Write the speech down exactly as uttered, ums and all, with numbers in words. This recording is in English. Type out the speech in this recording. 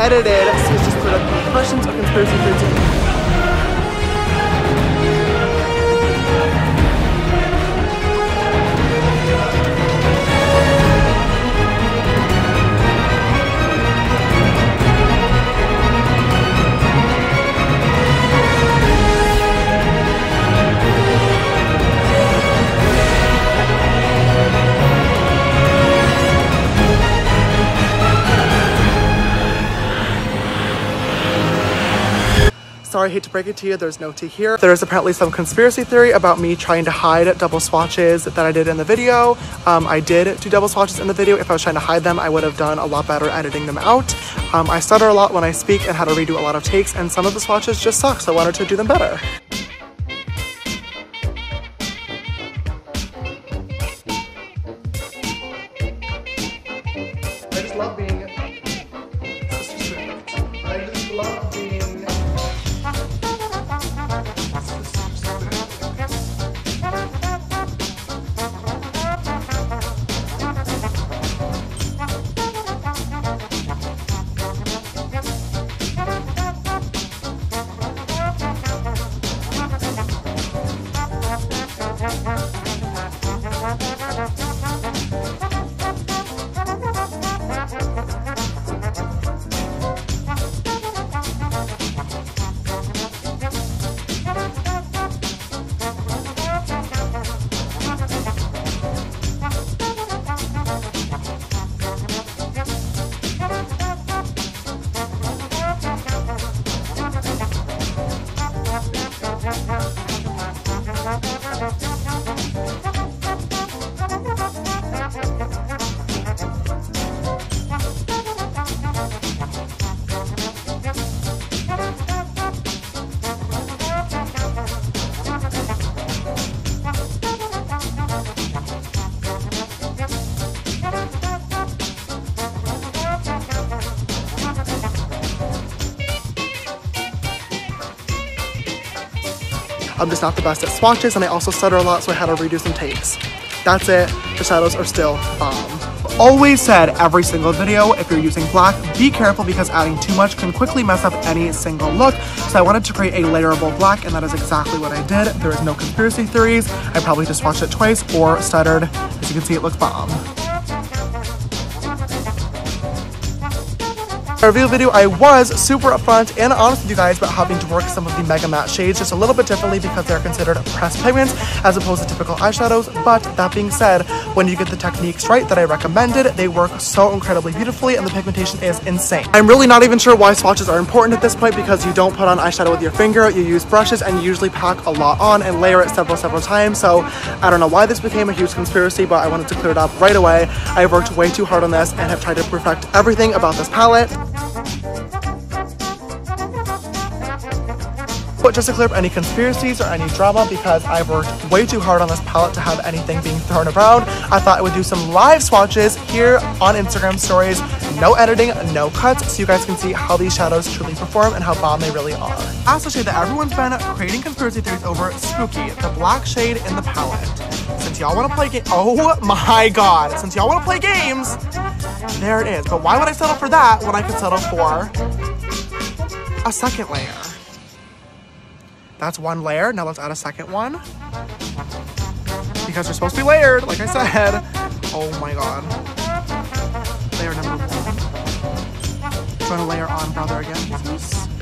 edited, so it's just cleared up any questions or conspiracy theories. Sorry, I hate to break it to you, there's no tea here. There's apparently some conspiracy theory about me trying to hide double swatches that I did in the video. Um, I did do double swatches in the video. If I was trying to hide them, I would have done a lot better editing them out. Um, I stutter a lot when I speak and had to redo a lot of takes, and some of the swatches just suck, so I wanted to do them better. I just love being... I just love being... I'm just not the best at swatches, and I also stutter a lot, so I had to redo some takes. That's it. The shadows are still bomb. Always said every single video, if you're using black, be careful because adding too much can quickly mess up any single look. So I wanted to create a layerable black, and that is exactly what I did. There is no conspiracy theories. I probably just watched it twice or stuttered. As you can see, it looks bomb. Review video, I was super upfront and honest with you guys about having to work some of the Mega Matte shades just a little bit differently because they're considered pressed pigments as opposed to typical eyeshadows. But that being said, when you get the techniques right that I recommended, they work so incredibly beautifully and the pigmentation is insane. I'm really not even sure why swatches are important at this point because you don't put on eyeshadow with your finger, you use brushes and you usually pack a lot on and layer it several, several times. So I don't know why this became a huge conspiracy, but I wanted to clear it up right away. I worked way too hard on this and have tried to perfect everything about this palette. But just to clear up any conspiracies or any drama, because I've worked way too hard on this palette to have anything being thrown around, I thought I would do some live swatches here on Instagram stories. No editing, no cuts, so you guys can see how these shadows truly perform and how bomb they really are. Last shade that everyone's been creating conspiracy theories over, Spooky, the black shade in the palette. Since y'all want to play games, oh my god, since y'all want to play games, there it is. But why would I settle for that when I could settle for a second layer? That's one layer. Now let's add a second one. Because they're supposed to be layered, like I said. Oh my god. Layer number one. Trying to layer on brother again, Jesus.